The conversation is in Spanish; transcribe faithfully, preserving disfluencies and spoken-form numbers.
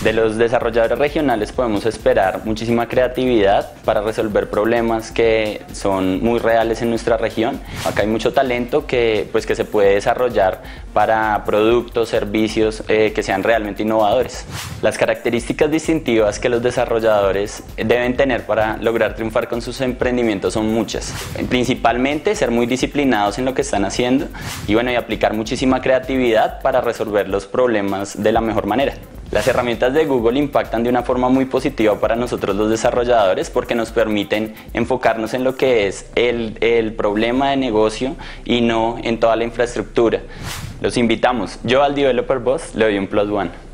De los desarrolladores regionales podemos esperar muchísima creatividad para resolver problemas que son muy reales en nuestra región. Acá hay mucho talento que, pues, que se puede desarrollar para productos, servicios eh, que sean realmente innovadores. Las características distintivas que los desarrolladores deben tener para lograr triunfar con sus emprendimientos son muchas. Principalmente ser muy disciplinados en lo que están haciendo y, bueno, y aplicar muchísima creatividad para resolver los problemas de la mejor manera. Las herramientas de Google impactan de una forma muy positiva para nosotros los desarrolladores porque nos permiten enfocarnos en lo que es el, el problema de negocio y no en toda la infraestructura. Los invitamos. Yo al Developer Boss le doy un plus one.